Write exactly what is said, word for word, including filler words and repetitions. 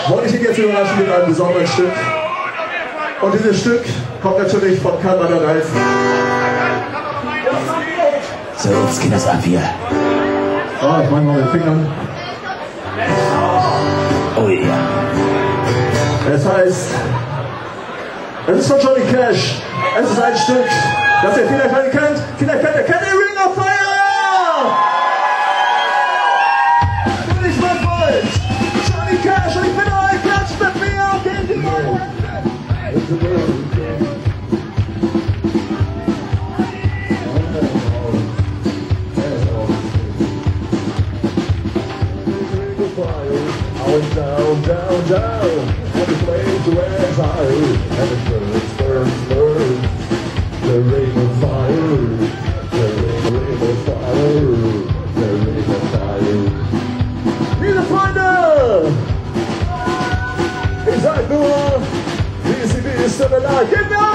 wollte ich ihn jetzt überraschen mit einem besonderen Stück. Und dieses Stück kommt natürlich von keinem anderen als... So, jetzt geht das ab hier. Ah, ich mach mal mit den Fingern. Oh ja. Yeah. Es heißt... Es ist von Johnny Cash. Es ist ein Stück, das ihr vielleicht alle kennt. Vielleicht kennt ihr Kenny Ring of Fire! Bin ich mal falsch? Johnny Cash und ich bin euch, klatscht mit mir und gegen die Mauer. Down, down, down, and the flames are red fire, and it burns, burns, burns. The ring of fire, the ring, ring of fire, the ring of fire. Diese Freunde! Ich sag nur, B C B ist still alive. Genau!